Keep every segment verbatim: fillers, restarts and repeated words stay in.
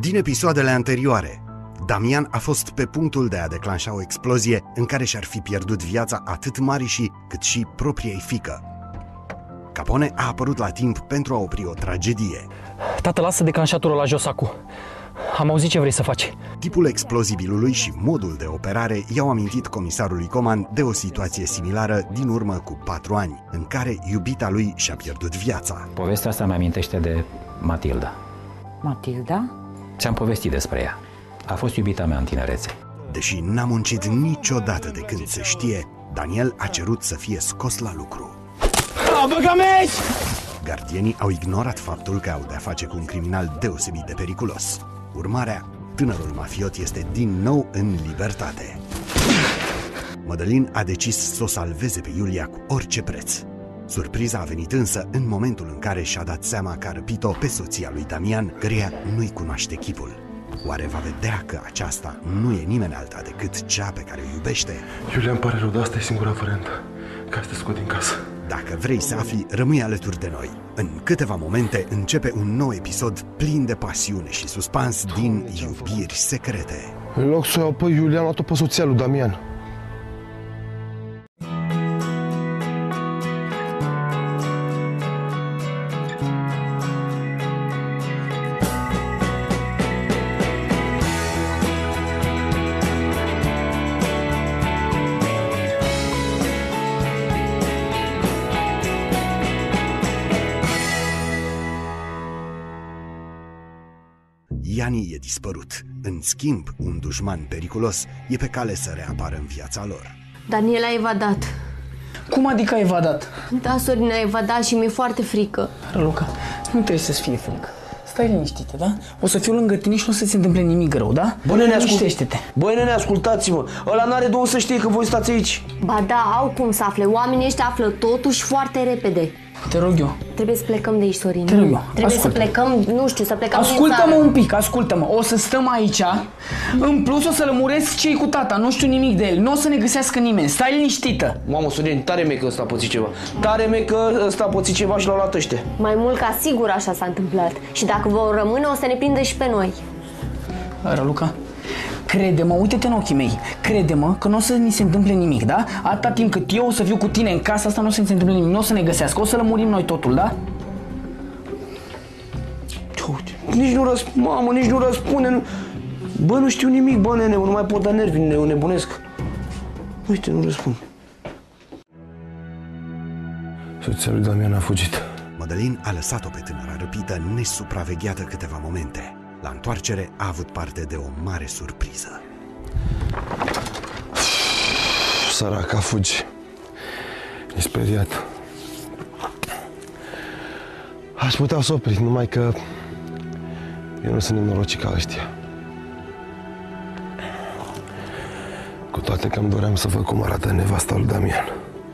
Din episoadele anterioare, Damian a fost pe punctul de a declanșa o explozie în care și-ar fi pierdut viața atât Marișii cât și propriei fiică. Capone a apărut la timp pentru a opri o tragedie. Tată, lasă declanșatorul la jos acum. Am auzit ce vrei să faci. Tipul explozibilului și modul de operare i-au amintit comisarului Coman de o situație similară din urmă cu patru ani, în care iubita lui și-a pierdut viața. Povestea asta mi-amintește de Matilda. Matilda? Ți-am povestit despre ea. A fost iubita mea în tinerețe. Deși n-a muncit niciodată de când se știe, Daniel a cerut să fie scos la lucru. Gardienii au ignorat faptul că au de-a face cu un criminal deosebit de periculos. Urmarea, tânărul mafiot este din nou în libertate. Mădălin a decis să o salveze pe Iulia cu orice preț. Surpriza a venit însă în momentul în care și-a dat seama că a răpit-o pe soția lui Damian, căreia nu-i cunoaște chipul. Oare va vedea că aceasta nu e nimeni alta decât cea pe care o iubește? Iulia, îmi pare rău, dar asta e singura variantă, ca să te scot din casă. Dacă vrei să afli, rămâi alături de noi. În câteva momente începe un nou episod plin de pasiune și suspans din Iubiri secrete. În loc să o iau pe Iulia, am luat-o pe soția lui Damian. Iani e dispărut. În schimb, un dușman periculos e pe cale să reapară în viața lor. Daniel a evadat. Cum adică a evadat? Da, Sorin a evadat și mi-e foarte frică. Raluca, nu trebuie să-ți fie frică. Stai liniștită, da? O să fiu lângă tine și nu o să se întâmple nimic rău, da? Bă, nene, liniștește-te. Băi, nene, ascultați-mă. Ăla n-are două să știe că voi stați aici. Ba da, au cum să afle. Oamenii ăștia află totuși foarte repede. Te rog eu. Trebuie să plecăm de aici, Sorin. Te rog eu. Trebuie ascultă. să plecăm, nu știu, să plecăm din țară. Ascultă-mă un pic, ascultă-mă. O să stăm aici. În plus o să lămuresc ce-i cu tata. Nu știu nimic de el. Nu o să ne găsească nimeni. Stai liniștită. Mamă, Sorin, tare mie că ăsta a pățit ceva. Tare mie că ăsta a pățit ceva și l-au luat ăștia. Mai mult ca sigur așa s-a întâmplat. Și dacă vor rămâne, o să ne prindă și pe noi. Raluca, crede-mă, uite-te în ochii mei. Crede-mă că nu o să ni se întâmple nimic, da? Atâta timp cât eu o să fiu cu tine în casa asta, nu o să ni se întâmple nimic. Nu o să ne găsească. O să lămurim noi totul, da? Nici nu răspunde, mamă, nici nu răspunde. Bă, nu știu nimic, bă, nene, nu mai pot da nervi, ne nebunesc. Uite, nu răspund. Soția lui Damian a fugit. Mădălin a lăsat-o pe tânăra răpită nesupravegheată câteva momente. La întoarcere a avut parte de o mare surpriză. Săraca, fugi. E speriat. Aș putea să opri, numai că eu nu sunt nenorocit ca ăștia. Cu toate că îmi doream să văd cum arată nevasta lui Damian.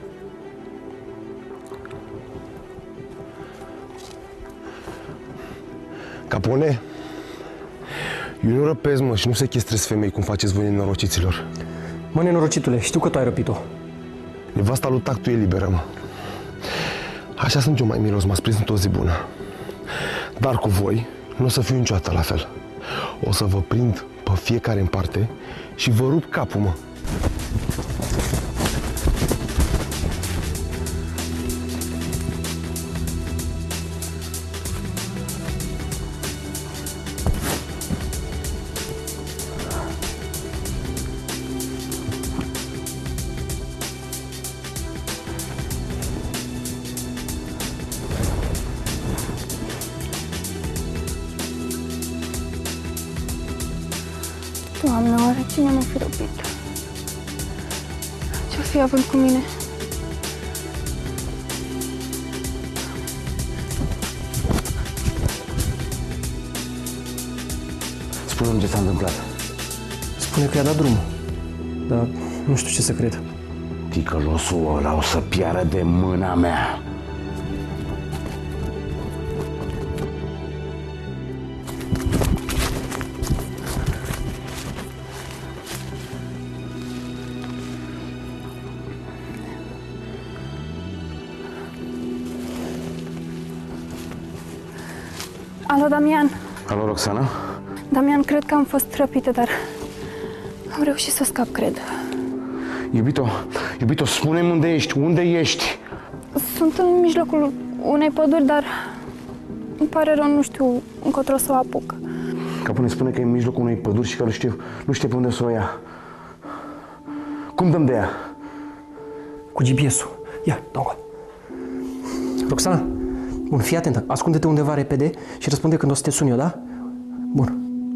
Capone, eu nu răpesc, mă, și nu sechestrez femei cum faceți voi nenorociților. Mă, nenorocitule, știu că tu ai răpit-o. Nevasta lui Tactu e liberă, mă. Așa sunt eu mai miros, m-ați prins într-o zi bună. Dar cu voi nu o să fiu niciodată la fel. O să vă prind pe fiecare în parte și vă rup capul, mă. Doamne, oare cine m-a fi răpit? Ce-o fi având cu mine? Spune-mi ce s-a întâmplat. Spune că i-a dat drumul, dar nu știu ce să cred. Ticălosul ăla o să piară de mâna mea. Alo, Damian. Alo, Roxana? Damian, cred că am fost răpită, dar am reușit să scap, cred. Iubito, iubito, spune-mi unde ești, unde ești? Sunt în mijlocul unei păduri, dar îmi pare rău, nu știu încotro să o apuc. Capone spune că e în mijlocul unei păduri și că nu știu, nu știu pe unde să o ia. Cum dăm de ea? Cu G P S-ul. Ia, dau. Roxana, bun, fii atentă. Ascunde-te undeva repede și răspunde când o să te sun eu, da? Bun.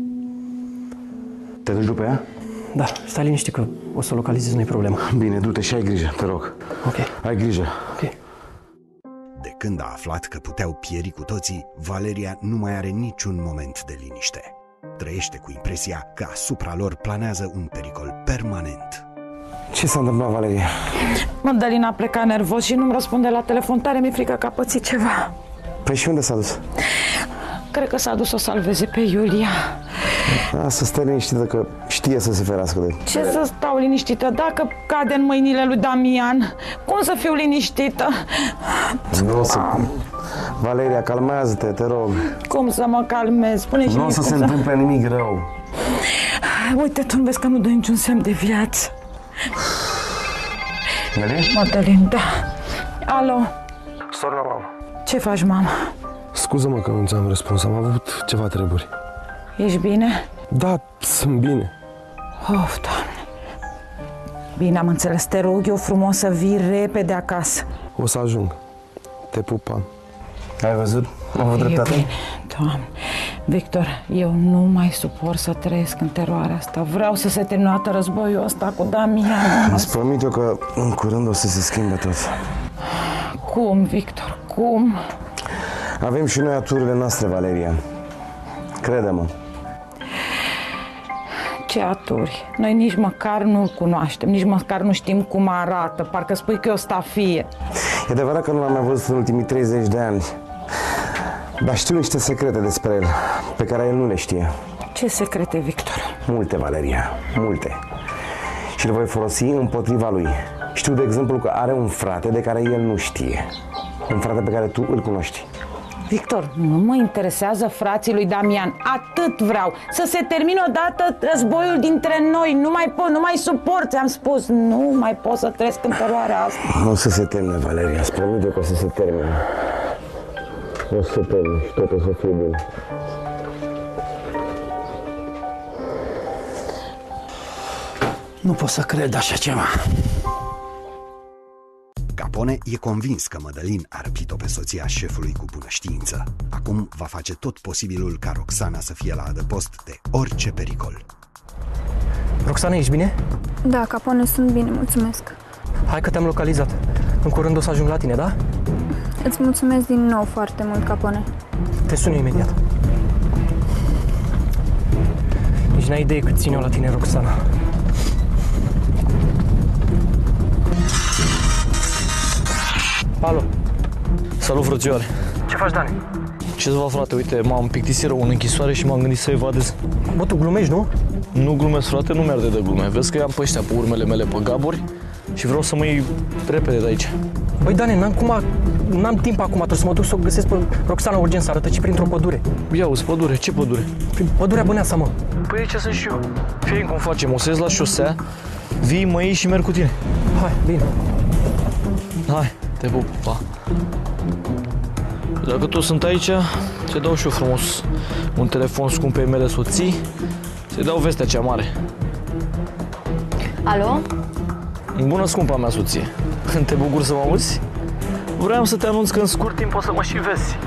Te duci după ea? Da, stai liniște că o să localizez, nu-i problemă. Bine, du-te și ai grijă, te rog. Ok. Ai grijă. Ok. De când a aflat că puteau pieri cu toții, Valeria nu mai are niciun moment de liniște. Trăiește cu impresia că asupra lor planează un pericol permanent. Ce s-a întâmplat, Valeria? Mădălin a plecat nervos și nu-mi răspunde la telefon. Tare mi-e frică că a pățit ceva. Păi și unde s-a dus? Cred că s-a dus să o salveze pe Iulia. Să stai liniștită că știe să se ferească de... Ce să stau liniștită? Dacă cade în mâinile lui Damian, cum să fiu liniștită? Nu o să... Valeria, calmează-te, te rog. Cum să mă calmez? Spune și nu o să se să... întâmple nimic rău. Uite, tu nu vezi că nu dă niciun semn de viață. Valeria? Mădălin, da. Alo? Sorna, mama. Ce faci, mama? Scuză-mă că nu ți-am răspuns, am avut ceva treburi. Ești bine? Da, sunt bine. Of, Doamne. Bine, am înțeles. Te rog eu frumos să vii repede acasă. O să ajung. Te pupam. Ai văzut? Am avut dreptate? Doamne. Victor, eu nu mai suport să trăiesc în teroarea asta. Vreau să se termine războiul ăsta cu Damian. Îți promit eu că în curând o să se schimbe tot. Cum, Victor? Cum? Avem și noi aturile noastre, Valeria. Crede-mă. Ce aturi? Noi nici măcar nu-l cunoaștem, nici măcar nu știm cum arată. Parcă spui că e o stafie. E adevărat că nu l-am mai văzut în ultimii treizeci de ani. Dar știu niște secrete despre el, pe care el nu le știe. Ce secrete, Victor? Multe, Valeria, multe. Și le voi folosi împotriva lui. Știu, de exemplu, că are un frate de care el nu știe. Un frate pe care tu îl cunoști. Victor, nu mă interesează frații lui Damian. Atât vreau. Să se termine odată războiul dintre noi. Nu mai pot, nu mai suport, ți-am spus. Nu mai pot să trăiesc în teroarea asta. Nu o să se termine, Valeria. Îți promit eu că o să se termine. O să se termine și tot o să fie bine. Nu pot să cred așa ceva. Capone e convins că Mădălin a răpit-o pe soția șefului cu bună știință. Acum va face tot posibilul ca Roxana să fie la adăpost de orice pericol. Roxana, ești bine? Da, Capone, sunt bine, mulțumesc. Hai că te-am localizat. În curând o să ajung la tine, da? Îți mulțumesc din nou foarte mult, Capone. Te sun eu imediat. Nici n-ai idee cât țin eu la tine, Roxana. Alo. Salut, frățioare. Ce faci, Dani? Ce să fac, frate? Uite, m-am plictisit rău în închisoare și m-am gândit să evadez. Bă, tu glumești, nu? Nu glumesc, frate, nu mi-arde de glume. Vezi că i-am pe ăștia pe urmele mele pe gaburi și vreau să mă iei repede de aici. Băi, Dani, n-am, cum a... n-am timp acum, trebuie să mă duc să o găsesc pe Roxana urgent, să arătăci printr-o pădure. Ia uzi, pădure? Ce pădure? Prin pădurea Băneasa, mă. Păi aici sunt și eu. Fie cum facem, o să ies la șosea, vii, mă iei și merg cu tine. Hai, bine. Hai, te pup, pa. Dacă toți sunt aici, ți dau și eu frumos un telefon scump pe mele soții, să-i dau vestea cea mare. Alo? Bună, scumpa mea soție. Te bucur să mă auzi? Vreau să te anunț că în scurt timp o să mă și vezi.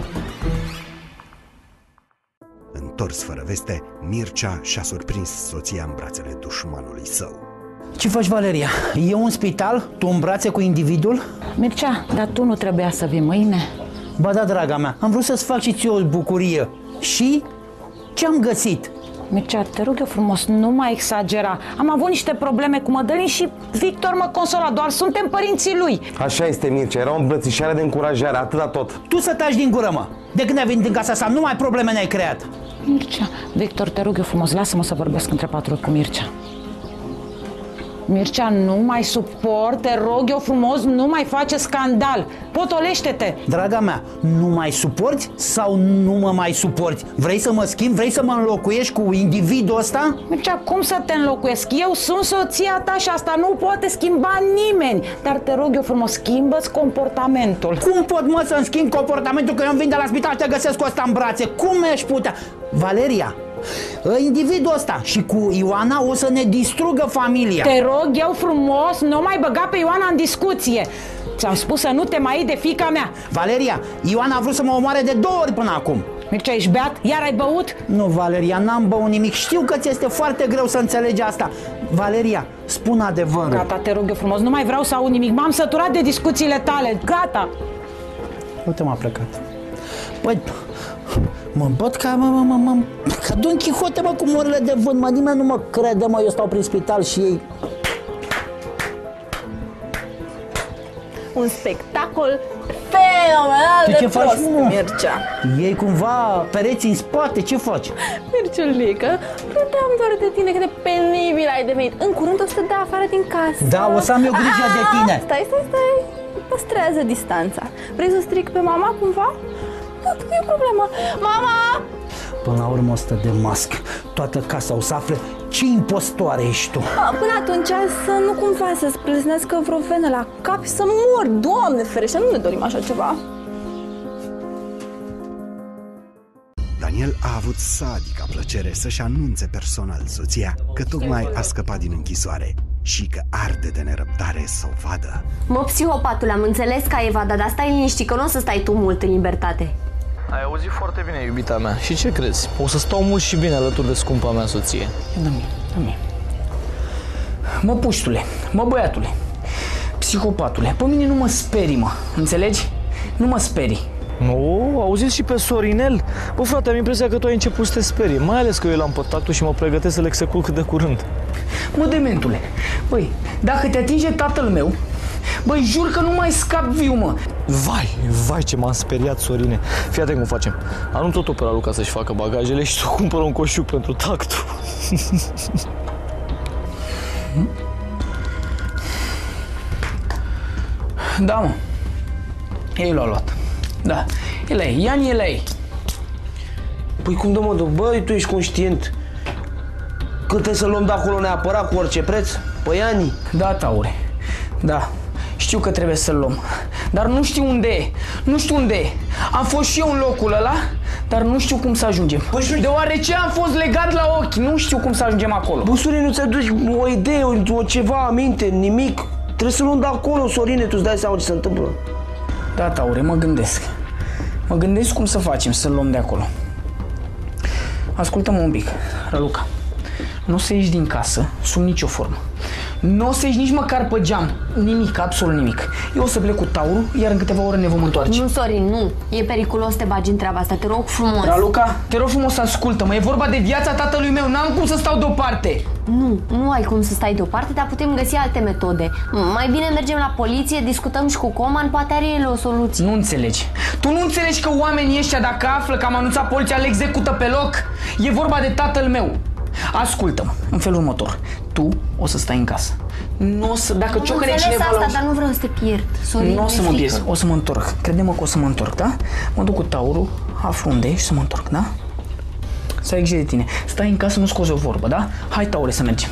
Întors fără veste, Mircea și-a surprins soția în brațele dușmanului său. Ce faci, Valeria? Eu în spital? Tu în brațe cu individul? Mircea, dar tu nu trebuia să vii mâine? Ba da, draga mea, am vrut să-ți fac și ție o bucurie. Și? Ce-am găsit? Mircea, te rog eu frumos, nu mai exagera. Am avut niște probleme cu Mădălin și Victor mă consola, doar suntem părinții lui. Așa este, Mircea, era o îmbrățișare de încurajare, atâta tot. Tu să taci din gură, mă! De când ai venit în casa asta, numai probleme ne-ai creat. Mircea, Victor, te rog eu frumos, lasă-mă să vorbesc între patru cu Mircea. Mircea, nu mai suport, te rog eu frumos, nu mai face scandal. Potolește-te! Draga mea, nu mai suporți sau nu mă mai suporți? Vrei să mă schimb? Vrei să mă înlocuiești cu individul ăsta? Mircea, cum să te înlocuiesc? Eu sunt soția ta și asta nu poate schimba nimeni. Dar te rog eu frumos, schimbă-ți comportamentul. Cum pot, mă, să-mi schimb comportamentul că eu îmi vin de la spital și te găsesc cu ăsta în brațe? Cum mi-aș putea? Valeria, individul ăsta și cu Ioana o să ne distrugă familia. Te rog eu frumos, nu mai băga pe Ioana în discuție. Ți-am spus să nu te mai iei de fiica mea. Valeria, Ioana a vrut să mă omoare de două ori până acum. Mircea, ești beat? Iar ai băut? Nu, Valeria, n-am băut nimic. Știu că ți este foarte greu să înțelegi asta. Valeria, spun adevărul. Gata, te rog eu frumos, nu mai vreau să aud nimic. M-am săturat de discuțiile tale. Gata. Uite, m-a plecat. Păi, mă băt ca, mă, mă, mă, mă, ca Don Quixote, mă, cu morile de vânt, mă, nimeni nu mă crede, mă, eu stau prin spital și ei... Un spectacol fenomenal de ce faci, prost, mă? Mircea. Ei cumva pereți în spate, ce faci? Mirciulică, râdeam doar de tine, cât de penibil ai devenit. În curând o să te dea afară din casă. Da, o să am eu grijă de tine. Stai, stai, stai, păstrează distanța. Vrei să stric pe mama cumva? Nu, nu e problemă. Mama! Până la urmă o stă de mască. Toată casa o să afle ce impostoare ești tu. Până atunci să nu cumva să-ți plăznească vreo venă la cap și să mor. Doamne ferește, nu ne dorim așa ceva. Daniel a avut sadica plăcere să-și anunțe personal soția că tocmai a scăpat din închisoare și că arde de nerăbdare să o vadă. Mă, psihopatule, am înțeles că ai evadat, dar stai liniștit că nu o să stai tu mult în libertate. Ai auzit foarte bine, iubita mea. Și ce crezi? O să stau mult și bine alături de scumpa mea soție. Da-mi, da-mi. Mă, puștule, mă, băiatule, psihopatule, pe mine nu mă sperii, mă, înțelegi? Nu mă sperii. Nu, auziți și pe Sorinel? Bă, frate, am impresia că tu ai început să te sperii, mai ales că eu l-am pătat și mă pregătesc să-l execut cât de curând. Mă, dementule, băi, dacă te atinge tatăl meu, băi, jur că nu mai scap viu, mă. Vai, vai ce m-am speriat, Sorine. Fii atent cum facem. Anunț totul pe la Luca să-și facă bagajele și tu cumpără un coșuc pentru tactul. Da, mă. Ei l-au luat. Da, el e, Ian el e. Păi cum de mă duc? Băi, tu ești conștient că trebuie să luăm de acolo neapărat cu orice preț? Păi Ani? Da, Taure, da. Știu că trebuie să-l luăm, dar nu știu unde e. Nu știu unde e. Am fost și eu în locul ăla, dar nu știu cum să ajungem. Păi, deoarece am fost legat la ochi, nu știu cum să ajungem acolo. Bă, Sorine, nu ți-ai dus o idee, o ceva, aminte, nimic? Trebuie să luăm de acolo, Sorine, tu-ți dai seama ce se întâmplă. Da, Taure, mă gândesc. Mă gândesc cum să facem să-l luăm de acolo. Ascultă-mă un pic, Raluca. Nu o să ieși din casă sub nicio formă. Nu o să ieși nici măcar pe geam. Nimic, absolut nimic. Eu o să plec cu Taurul, iar în câteva ore ne vom întoarce. Nu, Sorin, nu. E periculos să te bagi în treaba asta. Te rog frumos. Raluca, te rog frumos, ascultă-mă. E vorba de viața tatălui meu. N-am cum să stau deoparte. Nu, nu ai cum să stai deoparte, dar putem găsi alte metode. Mai bine mergem la poliție, discutăm și cu Coman, poate are el o soluție. Nu înțelegi. Tu nu înțelegi că oamenii ăștia, dacă află că am anunțat poliția, le execută pe loc? E vorba de tatăl meu. Ascultă-mă, în felul următor. Tu o să stai în casă. Nu o să, dacă ciocăne cineva asta, la... dar nu vreau să te pierd. Sorin, nu o să mă pierd, o să mă întorc. Crede-mă că o să mă întorc, da? Mă duc cu Taurul, aflu unde ești și să mă întorc, da? Să ai grijă de tine. Stai în casă, nu scozi o vorbă, da? Hai, Taure, să mergem.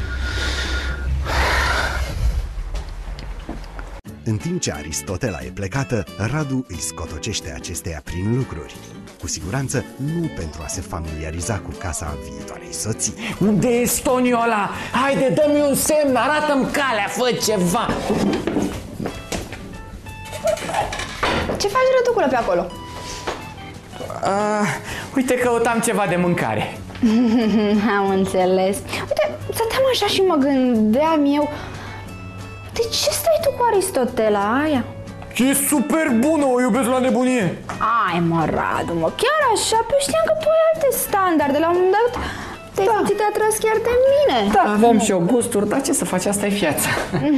În timp ce Aristotela e plecată, Radu îi scotocește acesteia prin lucruri. Cu siguranță nu pentru a se familiariza cu casa viitoarei soții. Unde e Stoniul ăla? Haide, dă-mi un semn, arată-mi calea, fă ceva! Ce faci, răduculă, pe acolo? Uh, uite, căutam ceva de mâncare. Am înțeles. Uite, stăteam așa și mă gândeam eu, de ce stai tu cu Aristotela aia? E super bună, o iubesc la nebunie. Ai, mă, Radu, mă, chiar așa? Păi știam că tu ai alte standarde. La un moment dat te-ai da. te atras chiar de mine. Da, avem și eu gusturi, dar ce să faci, asta e viața.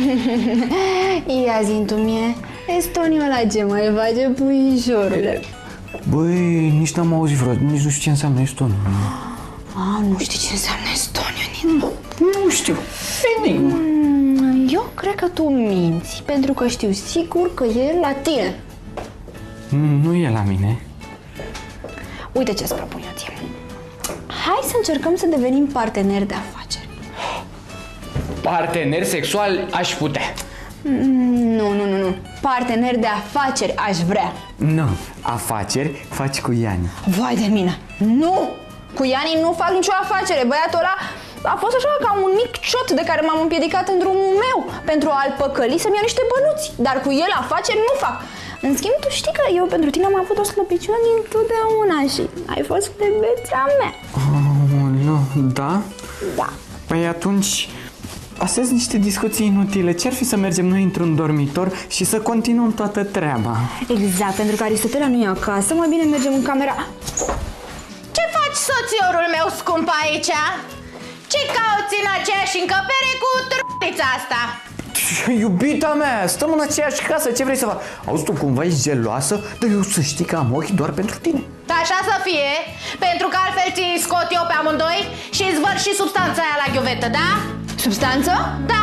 Ia zi-mi tu mie, Estoniul ăla ce mai face, puișorule? Băi, nici n-am auzit vreodată, nici nu știu ce înseamnă Estonia. A, nu știi ce înseamnă Estonia, nici nu. Nu știu. Enigmă. Eu cred că tu minți, pentru că știu sigur că e la tine. Nu e la mine. Uite ce-ți propun eu ție. Hai să încercăm să devenim parteneri de afaceri. Partener sexual aș putea. Nu, nu, nu, nu. Parteneri de afaceri aș vrea. Nu, afaceri faci cu Iani. Vai de mine. Nu! Cu Iani nu fac nicio afacere. Băiatul ăla a fost așa ca un mic ciot de care m-am împiedicat în drumul meu pentru a-l păcăli să-mi ia niște bănuți. Dar cu el afaceri nu fac. În schimb, tu știi că eu pentru tine am avut o slăbiciune dintotdeauna și ai fost flebețea mea. Oh, nu, da? Da. Păi atunci, astea sunt niște discuții inutile. Ce-ar fi să mergem noi într-un dormitor și să continuăm toată treaba? Exact, pentru că Aristotela nu e acasă, mai bine mergem în camera. Ce faci, soțiorul meu scump, aici? Ce cauți în aceeași încăpere cu trăița asta? Iubita mea, stăm în aceeași casă, ce vrei să fac? Auzi, tu cumva ești geloasă? Dar eu să știi că am ochi doar pentru tine. Așa să fie, pentru că altfel ți scot eu pe amândoi și îți văd și substanța aia la ghiuvetă, da? Substanță? Da!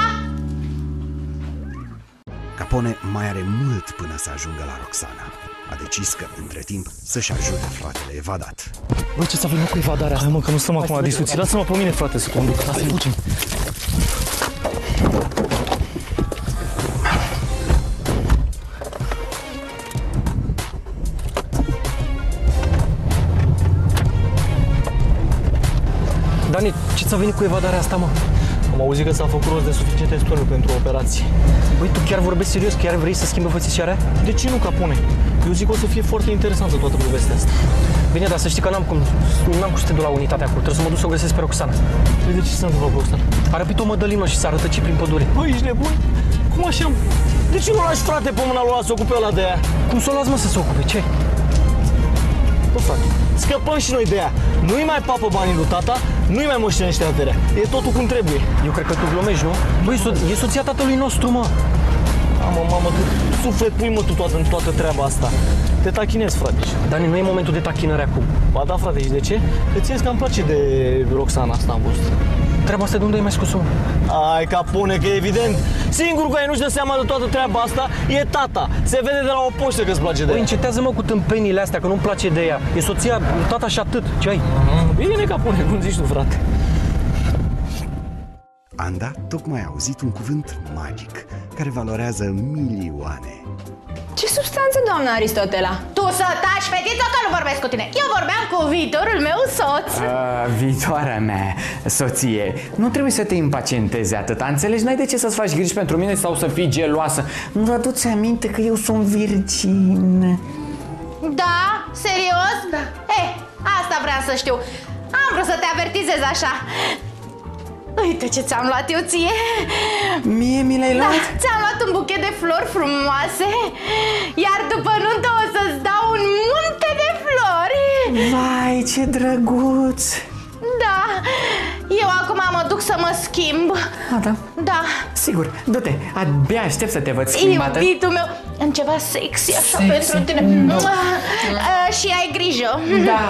Capone mai are mult până să ajungă la Roxana. A decis că, între timp, să-și ajute fratele evadat. Bă, ce s-a venit cu evadarea asta? Hai mă, că nu stăm acum la discuții. Lasă-mă pe mine, frate, să conduc. Lasă-i, ducem. Dani, ce ți-a venit cu evadarea asta, mă? Am auzit că s-a făcut rost de suficiente stoniu pentru operație. Băi, tu chiar vorbești serios? Chiar vrei să schimbe fățișarea? De ce nu, Capone? Eu zic că o să fie foarte interesantă toată povestea asta. Bine, dar să știi că n-am cum, n-am cum să te duc la unitatea acolo. Trebuie să mă duc să o găsesc pe Roxana. Păi de ce se întâmplă cu Roxana? A răpit o mădălină și s-a rătăcit prin pădure. Băi, ești nebun? Cum așa? De ce nu lași, frate, pe mâna lui ăla să se ocupe ăla de aia? Cum să o las, mă, să se ocupe? Ce? Bă, frate, scăpăm și noi de ea. Nu-i mai papă banii lui tata, nu-i mai moștenește averea. E totul cum trebuie. Eu cred că tu glumești, nu? Băi, so- e soția tatălui nostru, mă. Mamă, mamă, tu suflet pui, mă, tu toată, în toată treaba asta. Te tachinezi, frate. Dani, nu e momentul de tachinări acum. Ba da, frate, și de ce? Că ție că îmi place de Roxana asta, am văzut. Treaba asta de unde ai mai scos-o? Ai, Capone, că e evident. Singurul care nu-și dă seama de toată treaba asta e tata. Se vede de la o poștă că îți place de ea. Băi, încetează-mă cu tâmpenile astea, că nu-mi place de ea. E soția, tata și atât. Ce ai? Bine, Capone, cum zici tu, frate. Anda tocmai a auzit un cuvânt magic care valorează milioane. Ce substanță, doamna Aristotela? Tu să taci, fetiță, că nu vorbesc cu tine. Eu vorbeam cu viitorul meu soț. Uh, viitoarea mea soție, nu trebuie să te impacientezi atâta. Înțelegi? N-ai de ce să-ți faci griji pentru mine sau să fii geloasă. Nu-ți aduți aminte că eu sunt virgin. Da? Serios? Da. Eh, asta vreau să știu. Am vrut să te avertizez așa. Uite ce ți-am luat eu ție. Mie mi l-ai luat? Da, ți-am luat un buchet de flori frumoase. Iar după nuntă o să-ți dau un munte de flori. Vai, ce drăguț. Da, eu acum mă duc să mă schimb. A, da? Da. Sigur, du-te, abia aștept să te văd schimbată. Iubitul meu, în ceva sexy așa Sexy? pentru tine. No. Uh, și ai grijă. Da.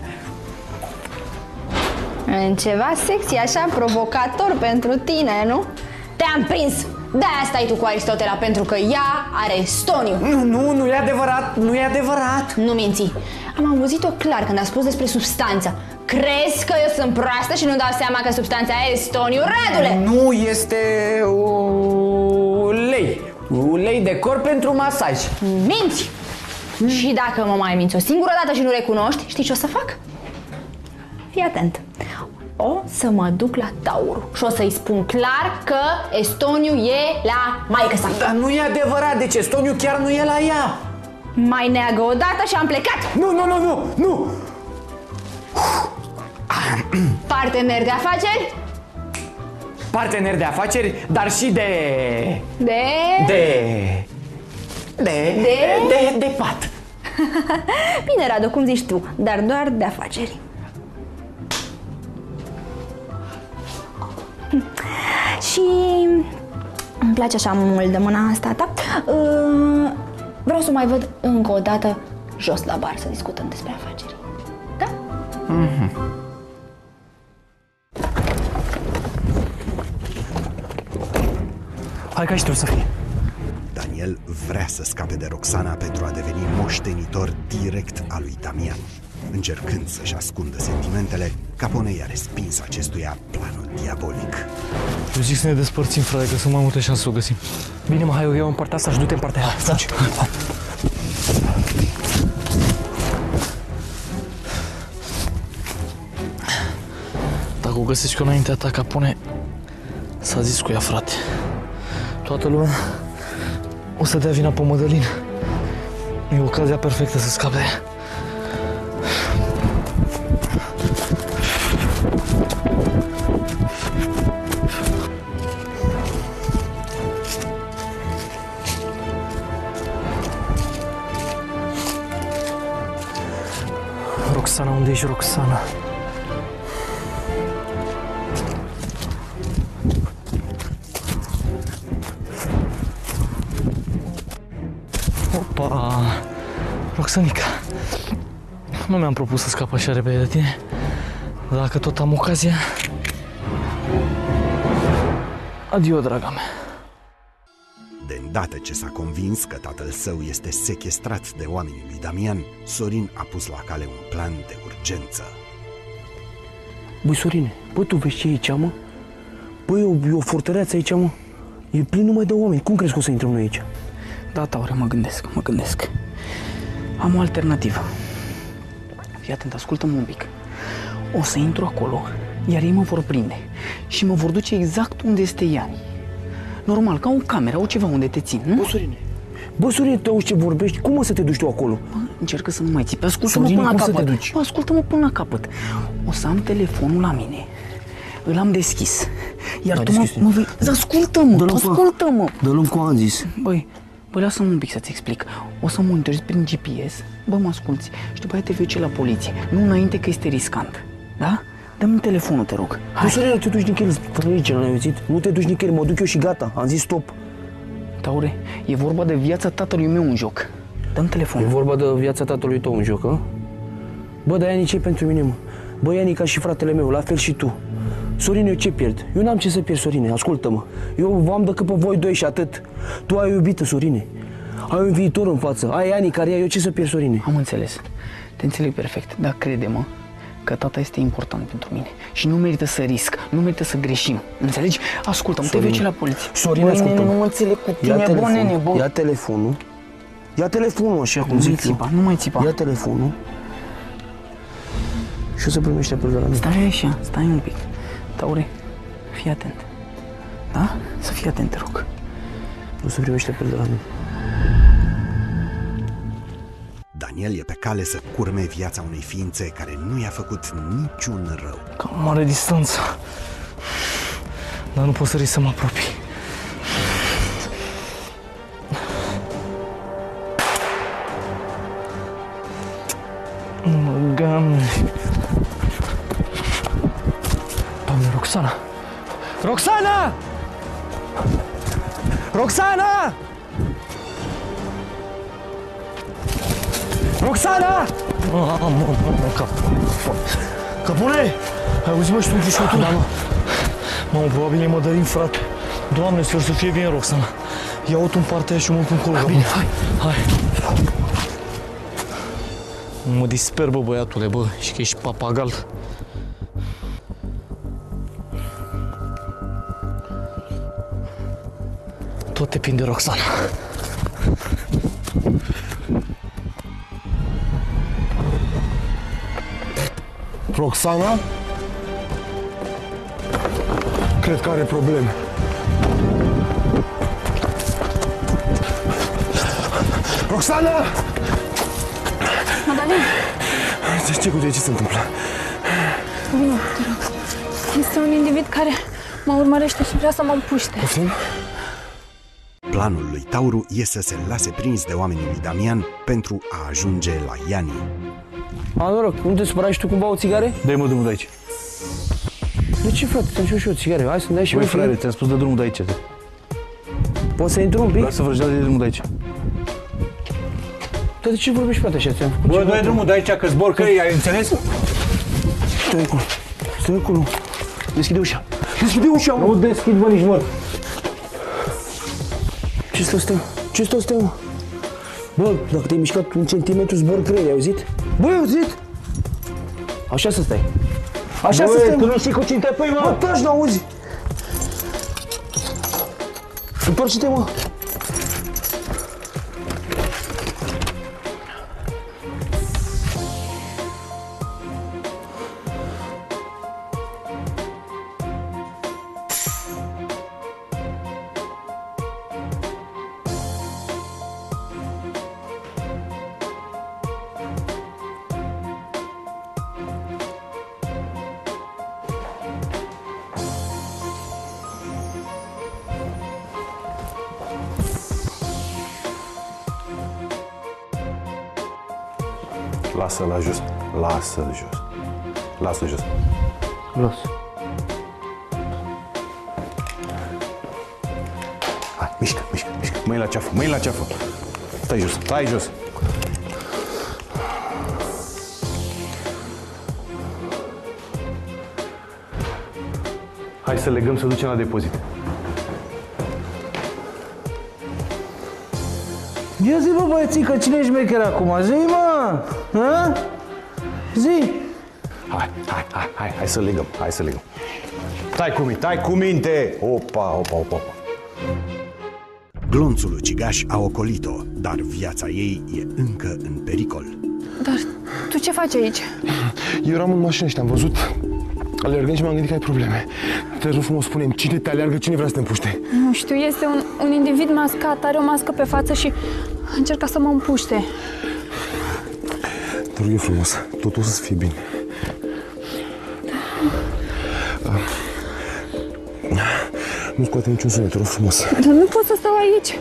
În ceva sexy, așa, provocator pentru tine, nu? Te-am prins! De-aia stai tu cu Aristotela, pentru că ea are stoniu. Nu, nu, nu e adevărat, nu e adevărat. Nu minți. Am auzit-o clar când a spus despre substanță. Crezi că eu sunt proastă și nu dau seama că substanța aia e stoniu, Radule? Nu, este ulei. Ulei de corp pentru masaj. Minți! Și dacă mă mai minți o singură dată și nu recunoști, știi ce o să fac? Fii atent. O să mă duc la Tauru și o să-i spun clar că Estoniu e la maică-sa. Dar nu e adevărat, deci Estoniu chiar nu e la ea. Mai neagă o dată și am plecat. Nu, nu, nu, nu, nu. Partener de afaceri? Partener de afaceri, dar și de... De... De... De... De... De, de pat. Bine, Radu, cum zici tu, dar doar de afaceri. Și îmi place așa mult de mâna asta ta. Vreau să mai văd încă o dată jos la bar să discutăm despre afaceri. Da? Mm-hmm. Hai că aici trebuie să fie. Daniel vrea să scape de Roxana pentru a deveni moștenitor direct al lui Damian. Încercând să-și ascundă sentimentele, Capone i-a respins acestuia planul diabolic. Eu zic să ne despărțim, frate, că sunt mai multe șanse să o găsim. Bine, mă, hai, eu iau în partea asta și du-te în partea aia. Fugi! Dacă o găsești că înaintea ta, Capone, s-a zis cu ea, frate. Toată lumea o să dea vina pe Mădălin. E ocazia perfectă să scape de ea. Roxana, unde ești, Roxana? Opa! Roxanica, nu mi-am propus să scap așa repede de tine. Dacă tot am ocazia... Adio, draga mea. De îndată ce s-a convins că tatăl său este sechestrat de oamenii lui Damian, Sorin a pus la cale un plan de urgență. Băi, Sorine, bă, tu vezi ce e aici, mă? Băi, e o, e o fortăreață aici, mă. E plin numai de oameni. Cum crezi că o să intrăm noi aici? Da, Taure, mă gândesc, mă gândesc. Am o alternativă. Fii atent, ascultă-mă un pic. O să intru acolo, iar ei mă vor prinde și mă vor duce exact unde este Iani. Normal, ca o cameră, au ceva unde te țin, nu? Bă, Sorine, bă, Sorine, tu auzi ce vorbești? Cum o să te duci tu acolo? Bă, încercă să nu mai țipi. Ascultă-mă până la capăt. Bă, ascultă-mă până la capăt. O să am telefonul la mine. Îl am deschis. Iar da, tu mă, mă vei... Ascultă-mă, ascultă-mă. Dă-l cum am zis. Băi, băi, lasă-mă un pic să-ți explic. O să monitorizez prin G P S. Bă, mă asculți. Și după aia te vei la poliție. Nu înainte că este riscant. Da? Dă-mi telefonul, te rog. Hai. Sorine, nu te duci nicăieri, aici, n-ai auzit? Nu te duci nicăieri, mă duc eu și gata. Am zis stop. Taure, e vorba de viața tatălui meu în joc. Dă-mi telefonul. E vorba de viața tatălui tău în joc, hă? Bă, dar Iani, ce-i pentru mine, mă? Bă, Iani, ca și fratele meu, la fel și tu. Sorine, eu ce pierd? Eu n-am ce să pierd, Sorine, ascultă-mă. Eu v-am decât pe voi doi și atât. Tu ai o iubită, Sorine. Ai un viitor în față. Ai Iani care ia, eu ce să pierd, Sorine? Am înțeles. Te înțeleg perfect, dar crede-mă că tata este important pentru mine și nu merită să risc, nu merită să greșim. Înțelegi? Ascultă-mă, te vei la poliție. Sorine, ascultă-mă. Nu mă înțeleg cu tine, bă, nene, bă. Ia telefonul. Ia telefonul, așa cum zic eu. Nu mai țipa. Ia telefonul. Și o să primești apel de la mine. Stai așa, stai un pic. Taure, fii atent. Da? Să fii atent, te rog. O să primești apel de la mine. Daniel e pe cale să curme viața unei ființe care nu i-a făcut niciun rău. Cam mare distanță, dar nu pot să risc să mă apropii. Doamne! Doamne, Roxana! Roxana! Roxana! Roxana! Mamă, cap. Capone! Ai auzit, mă, și tu împușotul? Da, mă. Mamă, probabil e Mădălin, frate. Doamne, sper să fie bine, Roxana. Ia-o tu în partea aia și mă încolo. Bine, hai. Hai. Mă disper, bă, băiatule, bă, și că ești papagal. Tot depinde, Roxana. Roxana? Cred că are probleme. Roxana! Mădălin! Ce cu ce se întâmplă? Bine, te rog. Este un individ care mă urmărește și vrea să mă împuște. Poftim? Planul lui Tauru e să se lase prins de oamenii lui Damian pentru a ajunge la Iani. A, noroc, nu te supărai și tu cumva o țigare? Dă-i mă drumul de aici. De ce, frate? Să-mi și eu o țigare. Hai să-mi dai și Băi, mie. frate, ți-am spus de drumul de aici. Poți să intru un pic? Vreau să vă de drumul de aici. Dar de ce vorbești, frate, așa? Ți-am făcut Bă, dă-i drumul de aici, că zbor căi, ai înțeles? Stai acolo. Stai acolo. Deschide ușa. Deschide ușa, mă. Nu deschid, bă, nici mor. Ce stă astea? Ce stă astea, mă? Bă, dacă te-ai mișcat un centimetru, zbor greu, ai auzit? Bă, ai auzit? Așa să stai. Așa Băi, să stai, tu mă. nu știi cu cine te pui, mă? Bă, taci, n-auzi? Întoarce-te, mă. Lasă-l jos. Lasă-l jos. Lasă-l jos. Las. Hai, mișcă, mișcă, mișcă. Mâini la ceafă, mâini la ceafă. Stai jos, stai jos. Hai să legăm, să ducem la depozit. Ia zi, bă, băiețică, cine e șmecher acum? Zi, mă! Ha? Zi! Hai, hai, hai, hai, hai să legăm, hai să legăm. Tai cu minte, tai cu minte! Opa, opa, opa, opa. Glonțul ucigaș a ocolit-o, dar viața ei e încă în pericol. Dar tu ce faci aici? Eu eram în mașină și te-am văzut alergând și m-am gândit că ai probleme. Te rog frumos, spune-mi, cine te aleargă, cine vrea să te împuște? Nu știu, este un, un individ mascat, are o mască pe față și încerca să mă împuște. Te rog eu frumos, totul o să fie bine. Nu scoate niciun sunet, te rog frumos. Dar nu pot să stau aici.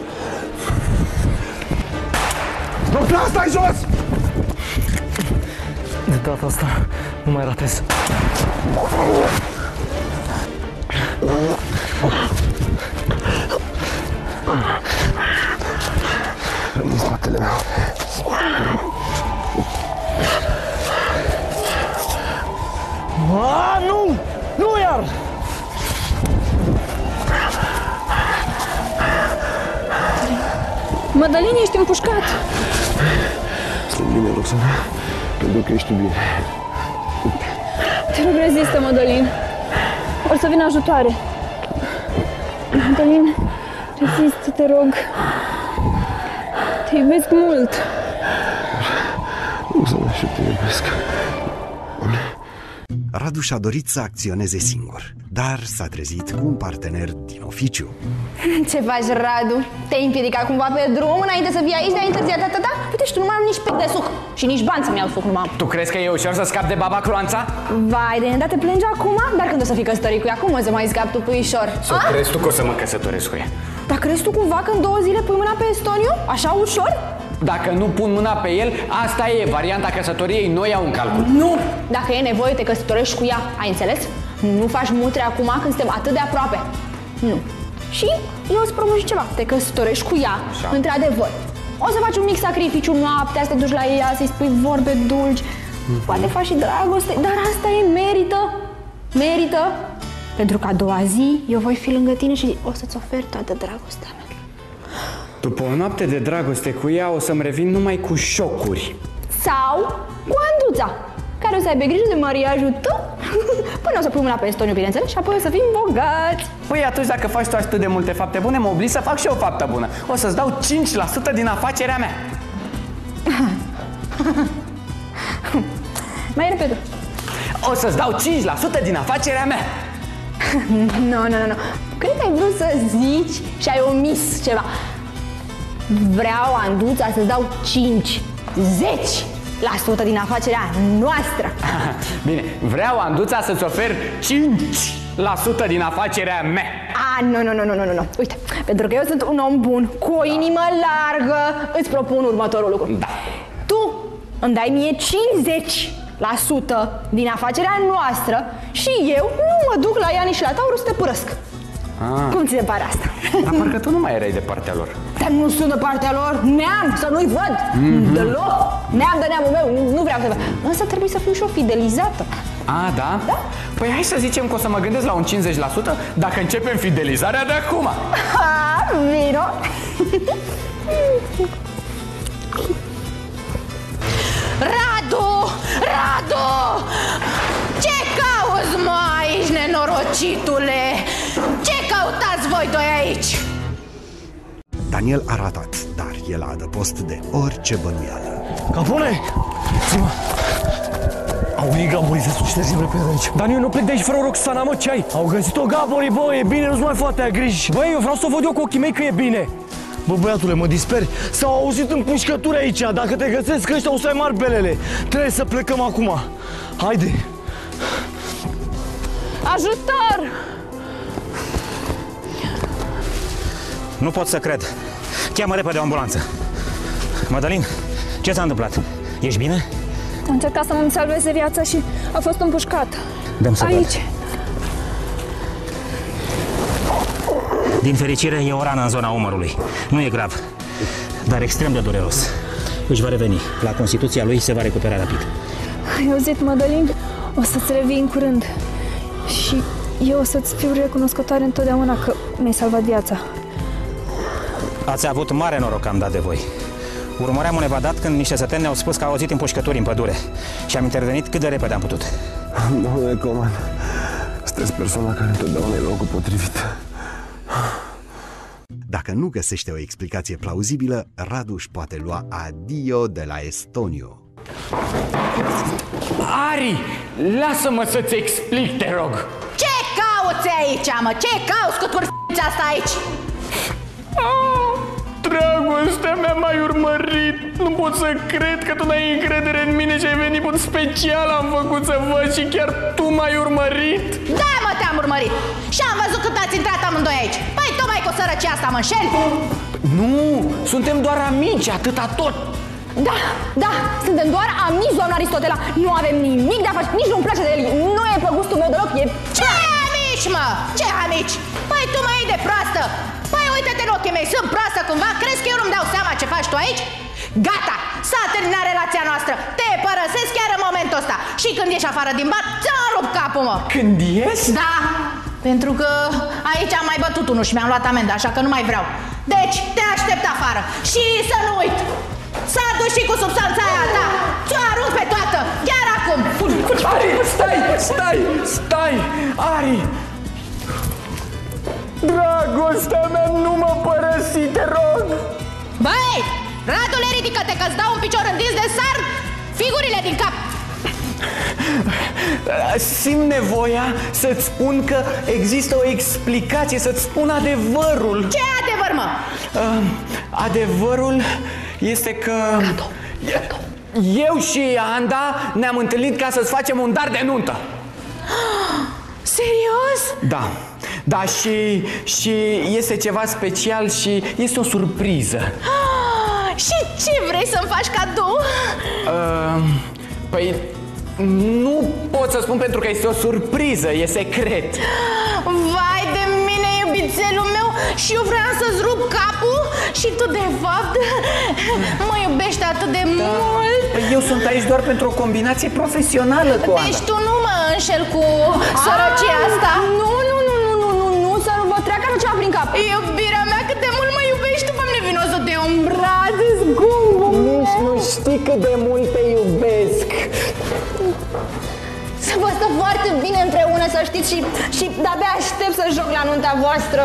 Doctor, stai jos! De data asta nu mai ratez. Rămâi în spatele meu. A, nu! Nu iar! Mădălin, ești împușcat. Sunt bine, Roxana, pentru că ești bine. Te rog, rezistă, Mădălin. O să vină ajutoare. Mădălin, rezistă, te rog. Te iubesc mult. Roxana, și te iubesc. Radu și-a dorit să acționeze singur, dar s-a trezit cu un partener din oficiu. Ce faci, Radu? Te-ai împiedicat cumva pe drum înainte să vii aici de-ai întârziat atâta? Uite, și tu nu mai am nici pic de suc. Și nici bani să-mi iau suc nu am. Tu crezi că e ușor să scap de baba Cloanța? Vai, de nedată te plângi acum? Dar când o să fii căsătorit cu ea, cum o să mai scapi tu puișor? Sau crezi tu că o să mă căsătoresc cu ea? Dar crezi tu cumva că în două zile pui mâna pe Estoniu? Așa ușor? Dacă nu pun mâna pe el, asta e, varianta căsătoriei nu iau în calcul. Nu! Dacă e nevoie, te căsătorești cu ea, ai înțeles? Nu faci mutre acum când suntem atât de aproape. Nu. Și eu îți promit ceva, te căsătorești cu ea, așa. Într-adevăr. O să faci un mic sacrificiu noaptea, să te duci la ea, să-i spui vorbe dulci, mm-hmm. Poate faci și dragoste, dar asta e, merită, merită. Pentru că a doua zi eu voi fi lângă tine și o să-ți ofer toată dragostea mea. După o noapte de dragoste cu ea, o să-mi revin numai cu șocuri. Sau cu Anduța, care o să aibă grijă de mariajul tău până o să pui mâna pe Estoniu, bineînțeles, și apoi o să fim bogați. Păi atunci dacă faci tu atât de multe fapte bune, mă oblig să fac și eu o faptă bună. O să-ți dau cinci la sută din afacerea mea. Mai repede. O să-ți dau cinci la sută din afacerea mea. Nu, nu, nu. Cred că ai vrut să zici și ai omis ceva. Vreau, Anduța, să-ți dau cinci, zece la sută din afacerea noastră. Bine, vreau, Anduța, să-ți ofer cinci la sută din afacerea mea. A, nu, nu, nu, nu, nu, nu. Uite, pentru că eu sunt un om bun, cu o inimă largă, îți propun următorul lucru. Da. Tu îmi dai mie cincizeci la sută din afacerea noastră și eu nu mă duc la Iani și la Tauru să te părăsc. Ah. Cum ți se pare asta? Dar parcă tu nu mai erai de partea lor. Dar nu sunt de partea lor, neam, să nu-i văd, mm-hmm. Deloc, neam de neamul meu, nu vreau să văd. Însă trebuie să fiu și o fidelizată. A, da? Da? Păi hai să zicem că o să mă gândesc la un cincizeci la sută dacă începem fidelizarea de acum. Ha, vino! Radu! Radu! Ce cauți, mă, aici, nenorocitule? Ce căutați voi doi aici? Daniel a ratat, dar el a adăpost de orice bănuială. Capone! Zi-mă! Au venit gaborii să șterzim repede de aici. Dar eu nu plec de aici fără Roxana, mă, ce ai? Au găsit-o gaborii, bă, e bine, nu-ți mai fă atâtea griji. Băi, eu vreau să o văd eu cu ochii mei că e bine. Bă, băiatule, mă disperi. S-au auzit împușcături aici. Dacă te găsesc ăștia, o să ai mari belele. Trebuie să plecăm acum. Haide! Ajutor! Nu pot să cred. Cheamă repede o ambulanță. Madalin, ce s-a întâmplat? Ești bine? A încercat să mă salveze viața și a fost împușcat. Dăm să aici. văd. Din fericire, e o rană în zona umărului. Nu e grav, dar extrem de dureros. Își va reveni. La constituția lui se va recupera rapid. Ai auzit, Madalin? O să-ți revii în curând. Și eu o să-ți fiu recunoscătoare întotdeauna că mi-ai salvat viața. Ați avut mare noroc că am dat de voi. Urmăream un evadat când niște săteni ne-au spus că au auzit împușcături în pădure. Și am intervenit cât de repede am putut. Domnule Coman, sunteți persoana care întotdeauna e locul potrivit. Dacă nu găsește o explicație plauzibilă, Radu își poate lua adio de la Estonio. Ari, lasă-mă să-ți explic, te rog. Ce cauți aici, mă? Ce cauți cu curfița asta aici? Oh, dragostea mea m-ai urmărit. Nu pot să cred că tu n-ai încredere în mine și ai venit un special am făcut să văd și chiar tu m-ai urmărit. Da, mă, te-am urmărit. Și am văzut cât ați intrat amândoi aici. Păi, tocmai cu sărăcia asta mă înșel? Nu, suntem doar amici, atâta tot. Da, da, suntem doar amici, doamna Aristotela. Nu avem nimic de a face, nici nu-mi place de el. Nu e pe gustul meu deloc, e... Ce amici, mă? Ce amici? Păi tu mai e de proastă. Păi uite-te în ochii mei, sunt proastă cumva? Crezi că eu nu-mi dau seama ce faci tu aici? Gata, s-a terminat relația noastră. Te părăsesc chiar în momentul ăsta. Și când ieși afară din bar, ți-am rupt capul, mă. Când ies? Da, pentru că aici am mai bătut unul și mi-am luat amendă, așa că nu mai vreau. Deci, te aștept afară. Și să nu uit, s-a dus și cu substanța aia ta. Ți-o arunc pe toată, chiar acum. Ari, stai, stai, stai, Ari. Dragostea mea, nu mă părăsi, te rog. Băi, Radule, ridică-te că-ți dau un picior în dinți de sar figurile din cap. Simt nevoia să-ți spun că există o explicație, să-ți spun adevărul. Ce adevăr, mă? Uh, adevărul este că... Gato, gato. Eu și Anda ne-am întâlnit ca să-ți facem un dar de nuntă. Serios? Da, da, și, și este ceva special și este o surpriză. Și ce vrei să-mi faci cadou? Uh, păi, nu pot să spun pentru că este o surpriză, e secret. Vai de mine, iubițelul meu, și eu vreau să-ți rup capul și tu de fapt mă iubești atât de da. mult. Eu sunt aici doar pentru o combinație profesională cu Ana. Deci tu nu mă înșel cu sărăcia asta? Nu, nu, nu, nu, nu, nu, nu, să nu vă treacă ceva prin cap. Iubirea mea, cât de mult mă iubești tu, Doamne, vino să te iau în brațe, scumpul. Nici nu știi cât de mult te iubesc. Să vă stă foarte bine împreună, să știți, și, și de-abia aștept să joc la nunta voastră.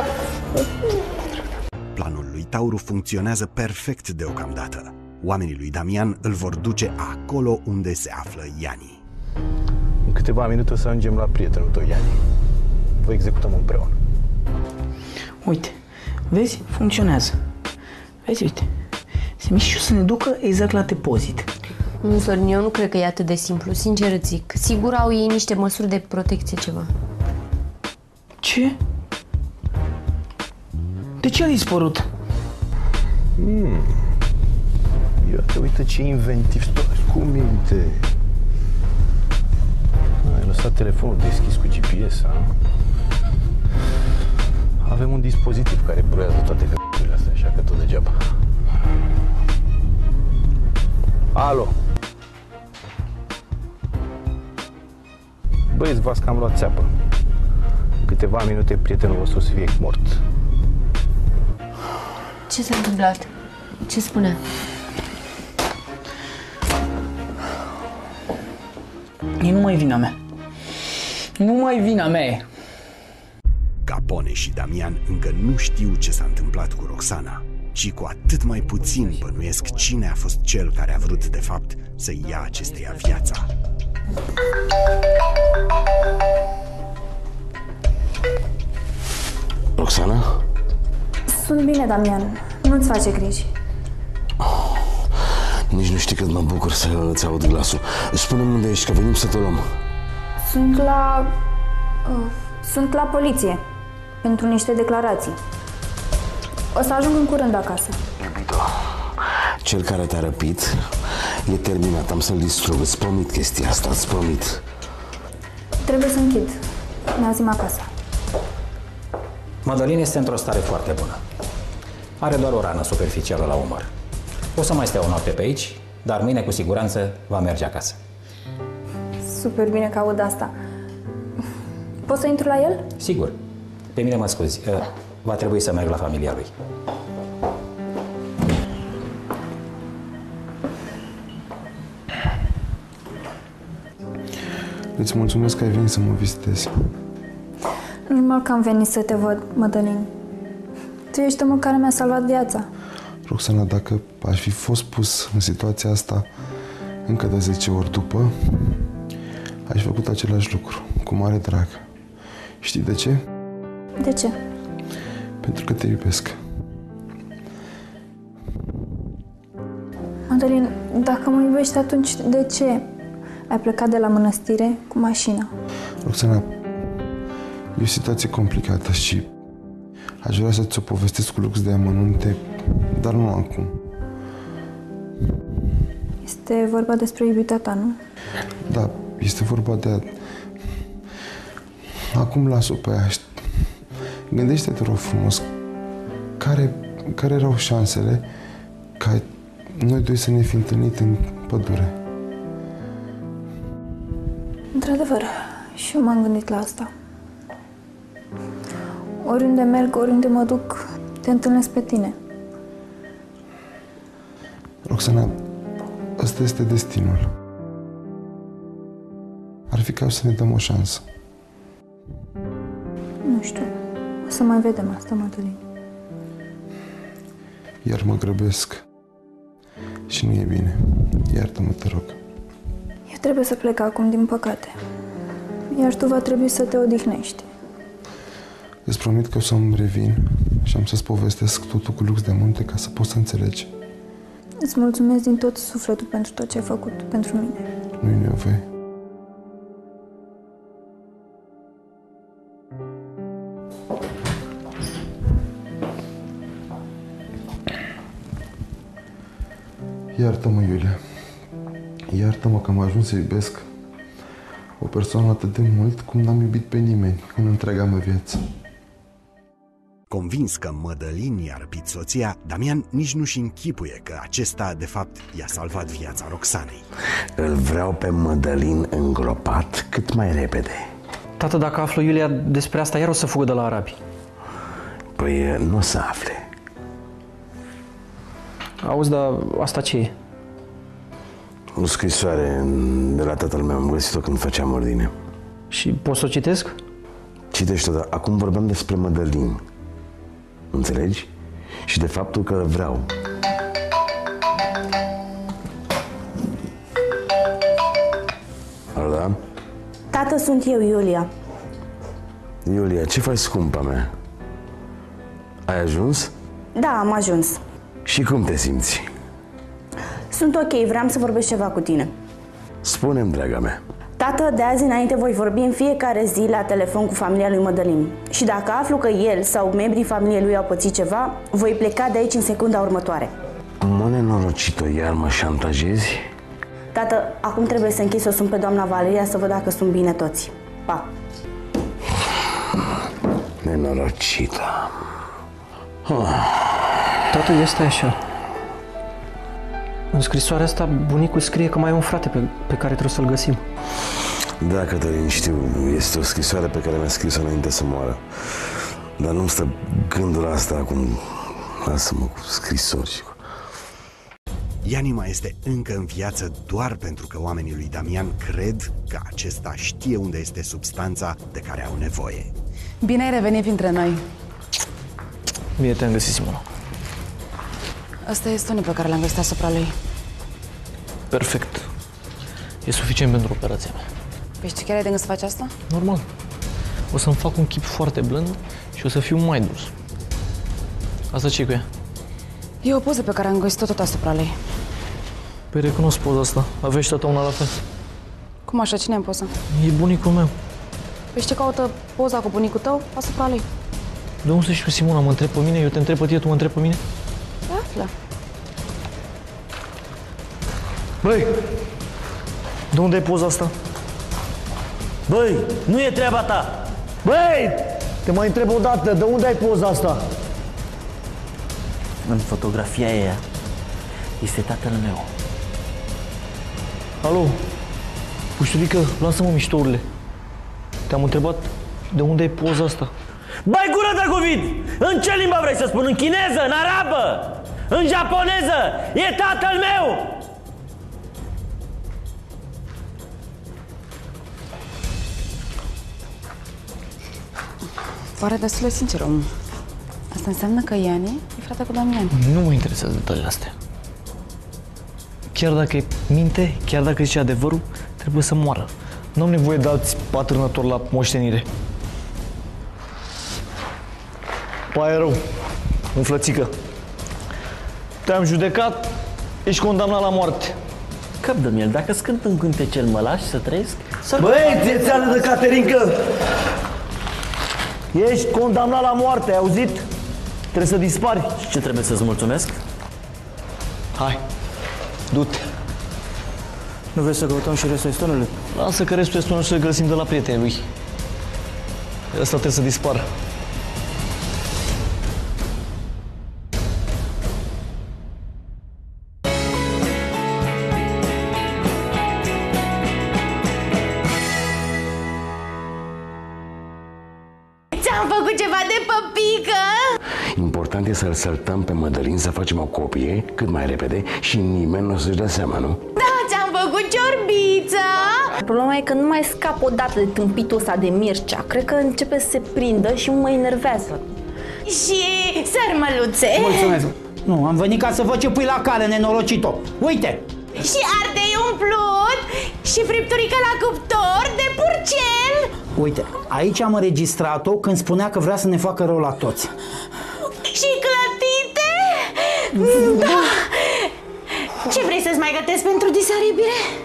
Planul lui Tauru funcționează perfect deocamdată. Oamenii lui Damian îl vor duce acolo unde se află Iani. În câteva minute o să ajungem la prietenul tău, Iani. Vă executăm împreună. Uite, vezi? Funcționează. Vezi, uite. Se mișcă și o să ne ducă exact la depozit. Nu, Sorin, eu nu cred că e atât de simplu, sincer îți zic. Sigur au ei niște măsuri de protecție, ceva. Ce? De ce a dispărut? Hmm. Iată, uite ce inventiv, stai cu minte. Ai lăsat telefonul deschis cu G P S, a? Avem un dispozitiv care broiază toate căcurile astea, așa că tot degeaba. Alo! Băieți, v-ați cam luat țeapă. În câteva minute prietenul vostru o să fie mort. Ce s-a întâmplat? Ce spune? E numai vina mea. Numai vina mea e. Capone și Damian încă nu știu ce s-a întâmplat cu Roxana și cu atât mai puțin bănuiesc cine a fost cel care a vrut de fapt să ia acesteia viața. Roxana? Sunt bine, Damian. Nu-ți face griji. Nici nu știi cât mă bucur să îți aud glasul. Spune-mi unde ești, că venim să te luăm. Sunt la... Uh, sunt la poliție. Pentru niște declarații. O să ajung în curând acasă. Iubito, cel care te-a răpit e terminat. Am să-l distrug. Îți promit chestia asta, îți promit. Trebuie să închid. Ne auzim acasă. Madalin este într-o stare foarte bună. Are doar o rană superficială la umăr. O să mai stea o noapte pe aici, dar mâine cu siguranță va merge acasă. Super bine că aud asta. Pot să intru la el? Sigur. Pe mine mă scuzi. Va trebui să merg la familia lui. Îți mulțumesc că ai venit să mă vizitezi. Normal că am venit să te văd, Madalin. Tu ești omul care mi-a salvat viața. Roxana, dacă aș fi fost pus în situația asta încă de zece ori după, aș fi făcut același lucru, cu mare drag. Știi de ce? De ce? Pentru că te iubesc. Madalin, dacă mă iubești, atunci de ce ai plecat de la mănăstire cu mașina? Roxana, e o situație complicată și aș vrea să ți-o povestesc cu lux de amănunte, dar nu acum. Este vorba despre iubita ta, nu? Da, este vorba de... A... Acum las-o pe aia. Gândește-te, rog frumos, care, care erau șansele ca noi doi să ne fi întâlnit în pădure? Într-adevăr, și eu m-am gândit la asta. Oriunde merg, oriunde mă duc, te întâlnesc pe tine. Roxana, ăsta este destinul. Ar fi ca să ne dăm o șansă. Nu știu. O să mai vedem asta, Madalin. Iar mă grăbesc. Și nu e bine. Iartă-mă, te rog. Eu trebuie să plec acum, din păcate. Iar tu va trebui să te odihnești. Îți promit că o să-mi revin și am să-ți povestesc totul cu lux de munte ca să poți să înțelegi. Îți mulțumesc din tot sufletul pentru tot ce ai făcut pentru mine. Nu-i nevoie. Iartă-mă, Iulia. Iartă-mă că am ajuns să iubesc o persoană atât de mult cum n-am iubit pe nimeni în întreaga mea viață. Convins că Madalin i-a răpit soția, Damian nici nu-și închipuie că acesta, de fapt, i-a salvat viața Roxanei. Îl vreau pe Madalin îngropat cât mai repede. Tată, dacă află Iulia despre asta, iar o să fugă de la arabi. Păi nu o să afle. Auzi, dar asta ce e? O scrisoare de la tatăl meu, am găsit-o când făceam ordine. Și poți să o citesc? Citește-o, dar acum vorbeam despre Madalin. Înțelegi? Și de faptul că vreau. Alo, da? Tată, sunt eu, Iulia. Iulia, ce faci, scumpa mea? Ai ajuns? Da, am ajuns. Și cum te simți? Sunt ok, vreau să vorbesc ceva cu tine. Spune-mi, draga mea. Tată, de azi înainte voi vorbi în fiecare zi la telefon cu familia lui Madalin. Și dacă aflu că el sau membrii familiei lui au pățit ceva, voi pleca de aici în secunda următoare. Mă, nenorocito, iar mă șantajezi? Tată, acum trebuie să închid să sun pe doamna Valeria să văd dacă sunt bine toți. Pa! Nenorocită. Tată, este așa. În scrisoarea asta, bunicul scrie că mai e un frate pe, pe care trebuie să-l găsim. Da, Cătălin, știu. Este o scrisoare pe care mi-a scris-o înainte să moară. Dar nu-mi stă gândul la asta acum. Lasă-mă cu scrisori. Ianima este încă în viață doar pentru că oamenii lui Damian cred că acesta știe unde este substanța de care au nevoie. Bine ai revenit printre noi. Bine te-am găsit, Simona. Ăsta e stonul pe care l-am găsit asupra lui. Perfect. E suficient pentru operația mea. Păi știi chiar ai de gând să faci asta? Normal. O să-mi fac un chip foarte blând și o să fiu mai dus. Asta ce-i cu ea? E o poză pe care am găsit-o tot asupra lui. Păi recunosc poza asta. Avea și tata una la fel. Cum așa? Cine e în poză? E bunicul meu. Păi știi caută poza cu bunicul tău asupra lui? De unde să știu, Simona? Mă întreb pe mine? Eu te întreb pe tine, tu mă întrebi pe mine? Te află. Băi! De unde e poza asta? Băi, nu e treaba ta! Băi! Te mai întreb o dată, de unde ai poza asta? În fotografia aia este tatăl meu. Alo? Pușturică, lasă-mă miștourile. Te-am întrebat de unde e poza asta. Bai gură de cuvânt! În ce limbă vrei să spun? În chineză? În arabă? În japoneză? E tatăl meu! Pare destul de sincer, om. Asta înseamnă că Iani e frate cu Damian. Nu mă interesează detaliile astea. Chiar dacă e minte, chiar dacă zice adevărul, trebuie să moară. Nu am nevoie de alți patârnători la moștenire. Pare rău, înflățică. Te-am judecat, ești condamnat la moarte. Cap de miel, dacă scânt în cântecel mă lași să trăiesc? Băi, țețeană de Caterincă! Ești condamnat la moarte, ai auzit? Trebuie să dispari. Și ce trebuie să-ți mulțumesc? Hai, du-te. Nu vrei să căutăm și restul estonului? Lasă că restul estonului să-l găsim de la prietenii lui. Ăsta trebuie să dispară. Ți-am făcut ceva de păpică? Important e să-l săltăm pe Mădălin, să facem o copie cât mai repede și nimeni nu o să-și dea seama, nu? Da, ți-am făcut ciorbiță! Problema e că nu mai scap odată de tâmpitul ăsta de Mircea. Cred că începe să se prindă și mă enervează. Și sărmăluțe? Mulțumesc! Nu, am venit ca să văd ce pui la cale, nenorocito. Uite! Și ardei umplut și fripturică la cuptor de purcel. Uite, aici am înregistrat-o când spunea că vrea să ne facă rău la toți. Și clătite? Da! Ce vrei să-ți mai gătesc pentru disaribire?